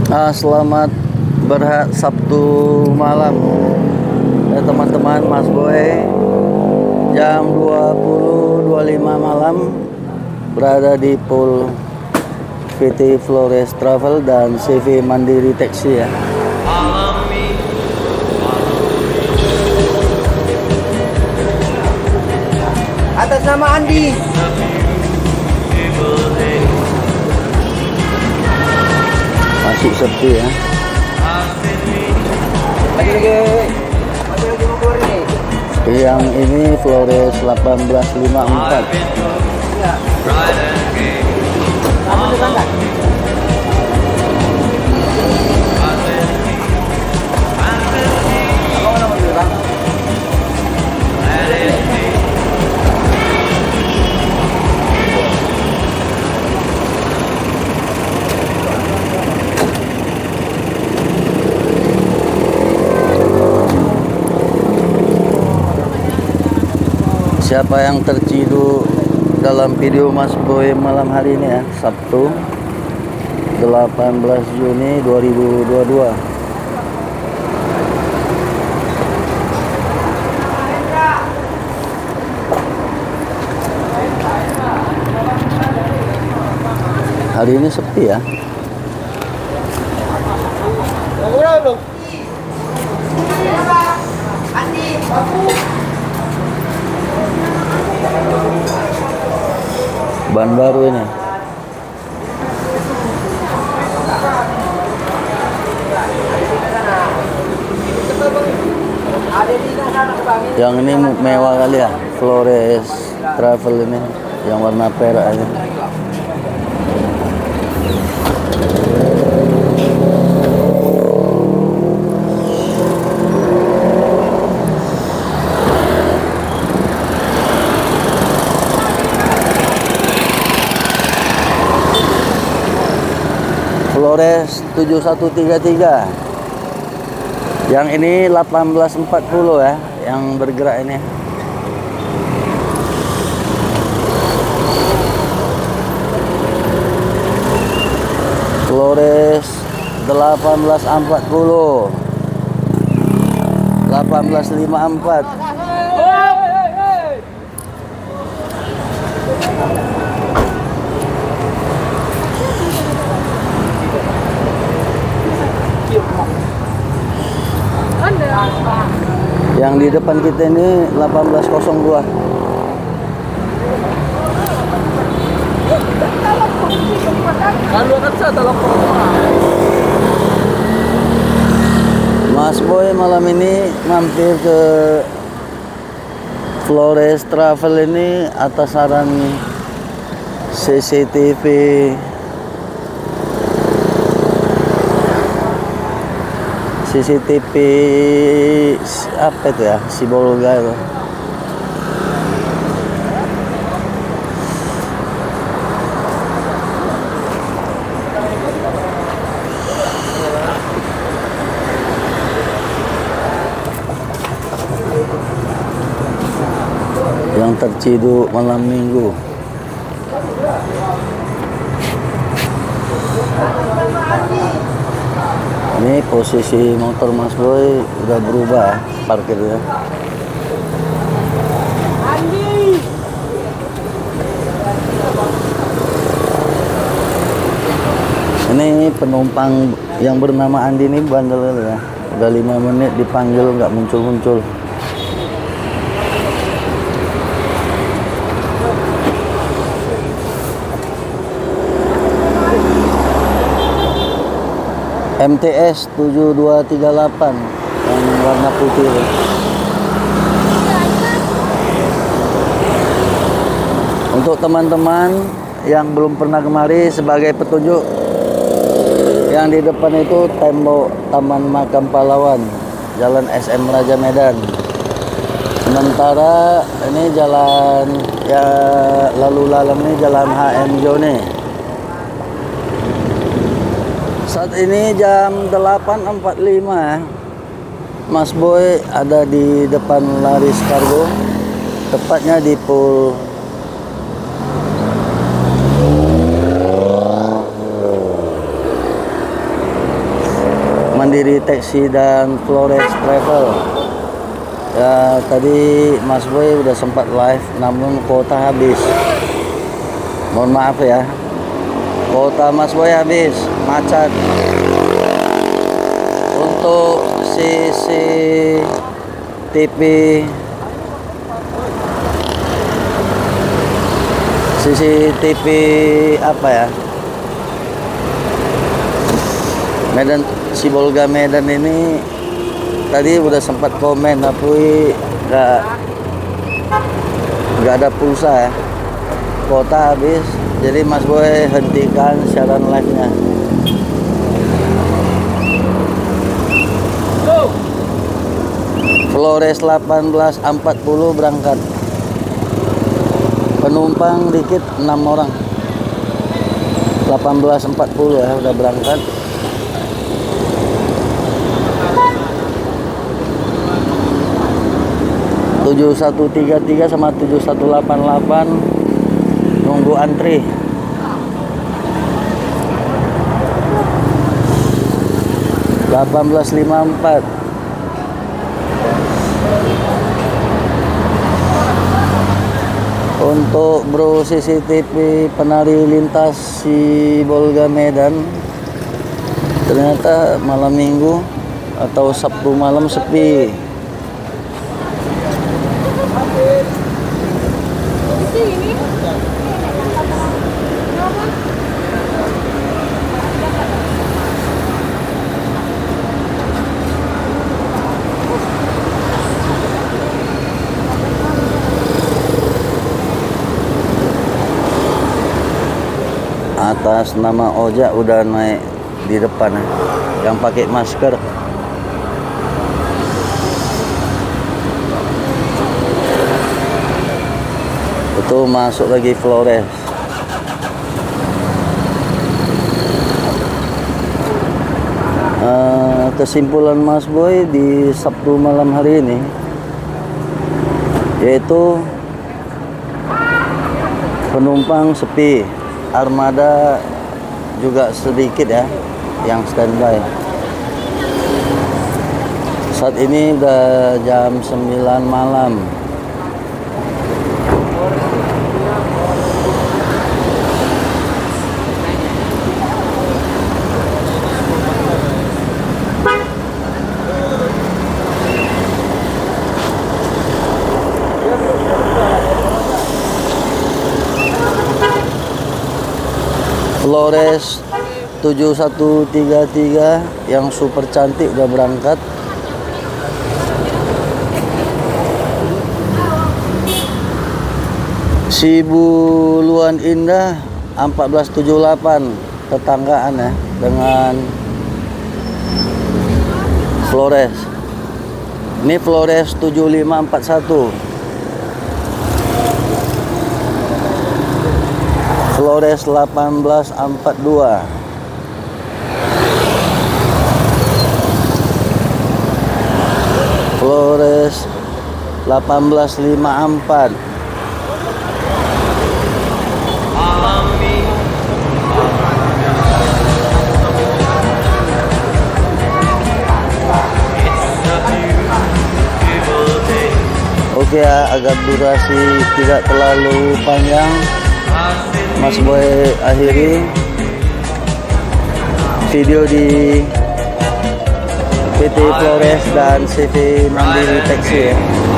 Selamat Sabtu malam ya teman-teman. Mas Boy jam 20.25 malam berada di pool VT Flores Travel dan CV Mandiri Taxi ya. Atas nama Andi. Masih sepi ya. Lagi mau keluar nih. Yang ini Flores 1854. Ya. Apa juga enggak? Apa nama bilang? Siapa yang terciduk dalam video Mas Boy malam hari ini ya, Sabtu 18 Juni 2022. Hari ini sepi ya. Ban baru ini. Yang ini mewah kali ya, Flores Travel ini, yang warna perak ini. Flores 7133. Yang ini 1840 ya, yang bergerak ini. Flores 1840. 1854. Yang di depan kita ini 1802. Mas Boy malam ini mampir ke Flores Travel ini atas saran CCTV apa itu ya, Sibolga itu. Yang terciduk malam minggu. Ini posisi motor Mas Boy udah berubah parkirnya. Ini penumpang yang bernama Andi ini bandel ya. Udah 5 menit dipanggil nggak muncul-muncul. MTS 7238 yang warna putih. Untuk teman-teman yang belum pernah kemari, sebagai petunjuk, yang di depan itu tembok Taman Makam Pahlawan, Jalan SM Raja Medan. Sementara ini jalan ya lalu lalang ini Jalan HM Jone. Saat ini jam 8.45. Mas Boy ada di depan Laris Kargo, tepatnya di pool Mandiri Taxi dan Flores Travel. Ya, tadi Mas Boy udah sempat live namun kuota habis. Mohon maaf ya. Kuota Mas Boy habis, macet. Untuk CCTV apa ya? Medan Sibolga Medan ini tadi udah sempat komen tapi nggak ada pulsa ya, kuota habis, jadi Mas Boy hentikan siaran live-nya. Flores 18.40 berangkat, penumpang dikit 6 orang. 18.40 ya udah berangkat. Tujuh 133 sama 7188 nunggu antri. (18.54) Untuk bro CCTV penari lintas Sibolga Medan, ternyata malam minggu atau Sabtu malam sepi. Atas nama Ojak udah naik di depan ya, yang pakai masker. Itu masuk lagi Flores. Kesimpulan Mas Boy di Sabtu malam hari ini yaitu penumpang sepi, armada juga sedikit ya yang standby. Saat ini udah jam 9 malam. Flores 7133 yang super cantik udah berangkat. Sibuluan Indah 1478 tetanggaan ya dengan Flores. Ini Flores 7541. Flores 1842. Flores 1854. Oke ya, agar durasi tidak terlalu panjang, Mas Boy akhiri video di PT Flores dan CV Mandiri Taxi ya.